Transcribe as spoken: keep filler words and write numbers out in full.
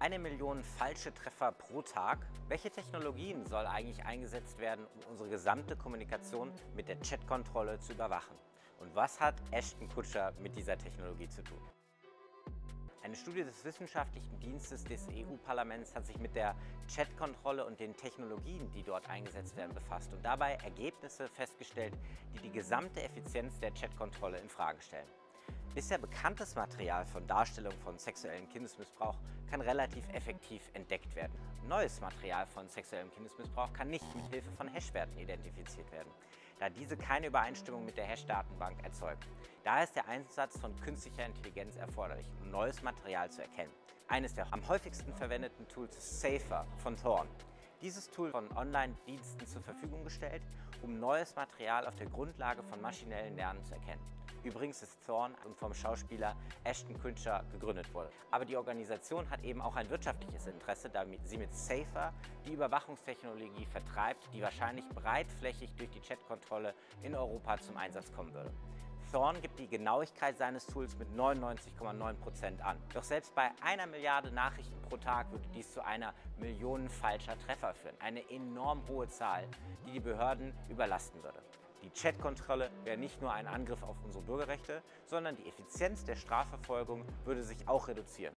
Eine Million falsche Treffer pro Tag. Welche Technologien soll eigentlich eingesetzt werden, um unsere gesamte Kommunikation mit der Chatkontrolle zu überwachen? Und was hat Ashton Kutcher mit dieser Technologie zu tun? Eine Studie des Wissenschaftlichen Dienstes des E U-Parlaments hat sich mit der Chatkontrolle und den Technologien, die dort eingesetzt werden, befasst und dabei Ergebnisse festgestellt, die die gesamte Effizienz der Chatkontrolle in Frage stellen. Bisher bekanntes Material von Darstellung von sexuellem Kindesmissbrauch kann relativ effektiv entdeckt werden. Neues Material von sexuellem Kindesmissbrauch kann nicht mit Hilfe von Hashwerten identifiziert werden, da diese keine Übereinstimmung mit der Hash-Datenbank erzeugen. Daher ist der Einsatz von künstlicher Intelligenz erforderlich, um neues Material zu erkennen. Eines der am häufigsten verwendeten Tools ist Safer von Thorn. Dieses Tool von Online-Diensten zur Verfügung gestellt, um neues Material auf der Grundlage von maschinellen Lernen zu erkennen. Übrigens ist Thorn vom Schauspieler Ashton Kutcher gegründet wurde. Aber die Organisation hat eben auch ein wirtschaftliches Interesse, da sie mit Safer die Überwachungstechnologie vertreibt, die wahrscheinlich breitflächig durch die Chatkontrolle in Europa zum Einsatz kommen würde. Thorn gibt die Genauigkeit seines Tools mit neunundneunzig Komma neun Prozent an. Doch selbst bei einer Milliarde Nachrichten pro Tag würde dies zu einer Million falscher Treffer führen. Eine enorm hohe Zahl, die die Behörden überlasten würde. Die Chatkontrolle wäre nicht nur ein Angriff auf unsere Bürgerrechte, sondern die Effizienz der Strafverfolgung würde sich auch reduzieren.